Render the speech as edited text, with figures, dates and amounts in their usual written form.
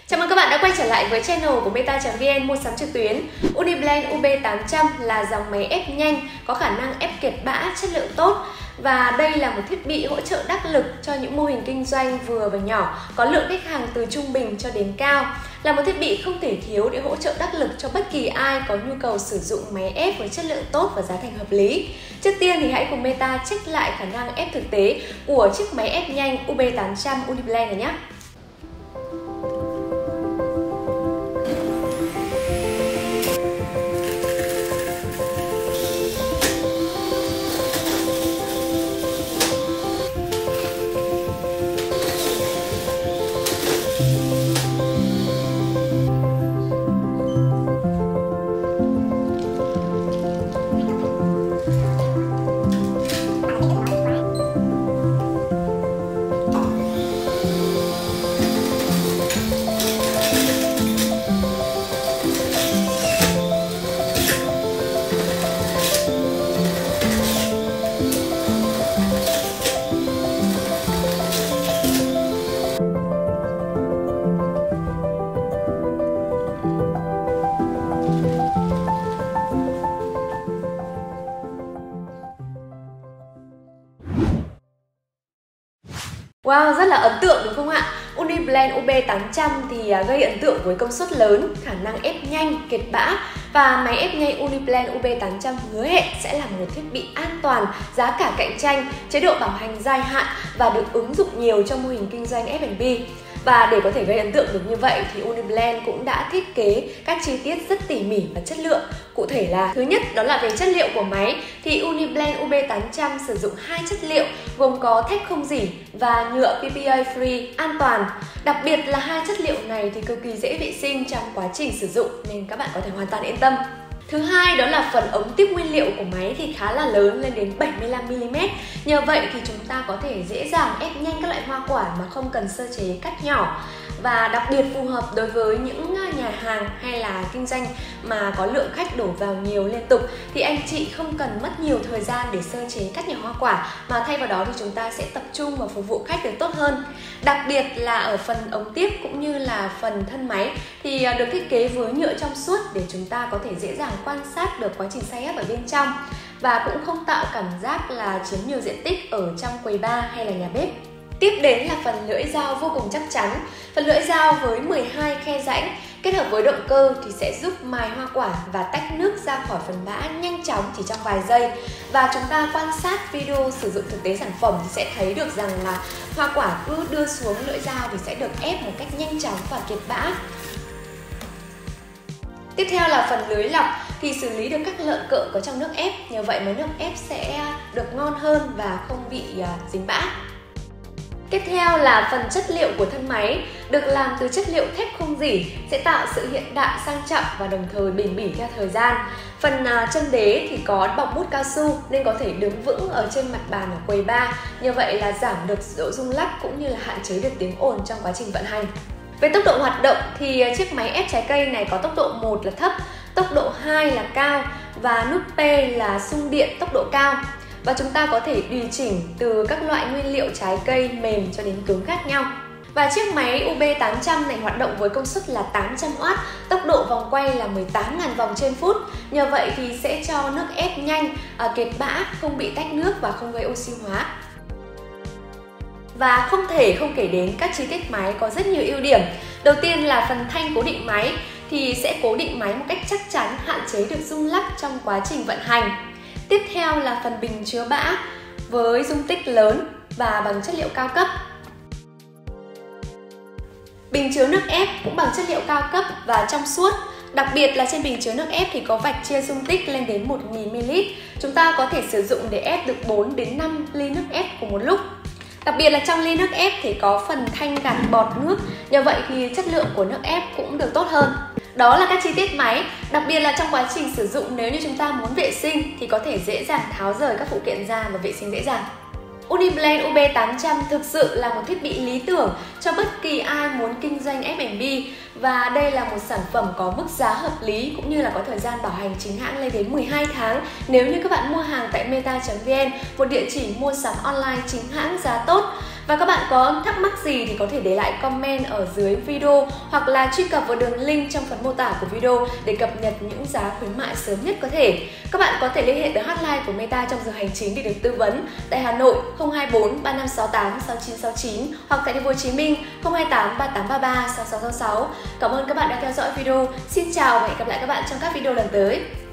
Chào mừng các bạn đã quay trở lại với channel của Meta.vn mua sắm trực tuyến. Uniblend UB800 là dòng máy ép nhanh, có khả năng ép kiệt bã, chất lượng tốt. Và đây là một thiết bị hỗ trợ đắc lực cho những mô hình kinh doanh vừa và nhỏ, có lượng khách hàng từ trung bình cho đến cao. Là một thiết bị không thể thiếu để hỗ trợ đắc lực cho bất kỳ ai có nhu cầu sử dụng máy ép với chất lượng tốt và giá thành hợp lý. Trước tiên thì hãy cùng Meta check lại khả năng ép thực tế của chiếc máy ép nhanh UB800 Uniblend này nhé. Wow, rất là ấn tượng đúng không ạ? Uniblend UB800 thì gây ấn tượng với công suất lớn, khả năng ép nhanh, kiệt bã. Và máy ép nhanh Uniblend UB800 hứa hẹn sẽ là một thiết bị an toàn, giá cả cạnh tranh, chế độ bảo hành dài hạn và được ứng dụng nhiều trong mô hình kinh doanh F&B. Và để có thể gây ấn tượng được như vậy thì Uniblend cũng đã thiết kế các chi tiết rất tỉ mỉ và chất lượng. Cụ thể là thứ nhất đó là về chất liệu của máy thì Uniblend UB800 sử dụng hai chất liệu gồm có thép không rỉ và nhựa PPA free an toàn. Đặc biệt là hai chất liệu này thì cực kỳ dễ vệ sinh trong quá trình sử dụng nên các bạn có thể hoàn toàn yên tâm. Thứ hai đó là phần ống tiếp nguyên liệu của máy thì khá là lớn, lên đến 75mm. Nhờ vậy thì chúng ta có thể dễ dàng ép nhanh các loại hoa quả mà không cần sơ chế cắt nhỏ. Và đặc biệt phù hợp đối với những nhà hàng hay là kinh doanh mà có lượng khách đổ vào nhiều liên tục thì anh chị không cần mất nhiều thời gian để sơ chế cắt nhỏ hoa quả, mà thay vào đó thì chúng ta sẽ tập trung vào phục vụ khách được tốt hơn. Đặc biệt là ở phần ống tiếp cũng như là phần thân máy thì được thiết kế với nhựa trong suốt để chúng ta có thể dễ dàng quan sát được quá trình xay ép ở bên trong và cũng không tạo cảm giác là chiếm nhiều diện tích ở trong quầy bar hay là nhà bếp. Tiếp đến là phần lưỡi dao vô cùng chắc chắn. Phần lưỡi dao với 12 khe rãnh kết hợp với động cơ thì sẽ giúp mài hoa quả và tách nước ra khỏi phần bã nhanh chóng chỉ trong vài giây. Và chúng ta quan sát video sử dụng thực tế sản phẩm thì sẽ thấy được rằng là hoa quả cứ đưa xuống lưỡi dao thì sẽ được ép một cách nhanh chóng và kiệt bã. Tiếp theo là phần lưới lọc thì xử lý được các lợn cợ có trong nước ép, nhờ vậy mà nước ép sẽ được ngon hơn và không bị dính bã. Tiếp theo là phần chất liệu của thân máy, được làm từ chất liệu thép không rỉ, sẽ tạo sự hiện đại sang trọng và đồng thời bền bỉ theo thời gian. Phần chân đế thì có bọc mút cao su nên có thể đứng vững ở trên mặt bàn ở quầy bar, như vậy là giảm được độ rung lắc cũng như là hạn chế được tiếng ồn trong quá trình vận hành. Về tốc độ hoạt động thì chiếc máy ép trái cây này có tốc độ 1 là thấp, tốc độ 2 là cao và nút P là xung điện tốc độ cao. Và chúng ta có thể điều chỉnh từ các loại nguyên liệu trái cây mềm cho đến cứng khác nhau. Và chiếc máy UB800 này hoạt động với công suất là 800W, tốc độ vòng quay là 18.000 vòng trên phút. Nhờ vậy thì sẽ cho nước ép nhanh, kiệt bã, không bị tách nước và không gây oxy hóa. Và không thể không kể đến các chi tiết máy có rất nhiều ưu điểm. Đầu tiên là phần thanh cố định máy thì sẽ cố định máy một cách chắc chắn, hạn chế được rung lắc trong quá trình vận hành. Tiếp theo là phần bình chứa bã với dung tích lớn và bằng chất liệu cao cấp. Bình chứa nước ép cũng bằng chất liệu cao cấp và trong suốt. Đặc biệt là trên bình chứa nước ép thì có vạch chia dung tích lên đến 1000ml. Chúng ta có thể sử dụng để ép được 4 đến 5 ly nước ép cùng một lúc. Đặc biệt là trong ly nước ép thì có phần thanh gạt bọt nước, nhờ vậy thì chất lượng của nước ép cũng được tốt hơn. Đó là các chi tiết máy, đặc biệt là trong quá trình sử dụng nếu như chúng ta muốn vệ sinh thì có thể dễ dàng tháo rời các phụ kiện ra và vệ sinh dễ dàng. Uniblend UB800 thực sự là một thiết bị lý tưởng cho bất kỳ ai muốn kinh doanh F&B và đây là một sản phẩm có mức giá hợp lý cũng như là có thời gian bảo hành chính hãng lên đến 12 tháng nếu như các bạn mua hàng tại Meta.vn, một địa chỉ mua sắm online chính hãng giá tốt. Và các bạn có thắc mắc gì thì có thể để lại comment ở dưới video hoặc là truy cập vào đường link trong phần mô tả của video để cập nhật những giá khuyến mại sớm nhất có thể. Các bạn có thể liên hệ tới hotline của Meta trong giờ hành chính để được tư vấn tại Hà Nội 024 3568 6969 hoặc tại Thành phố Hồ Chí Minh 028 3833 6666. Cảm ơn các bạn đã theo dõi video. Xin chào và hẹn gặp lại các bạn trong các video lần tới.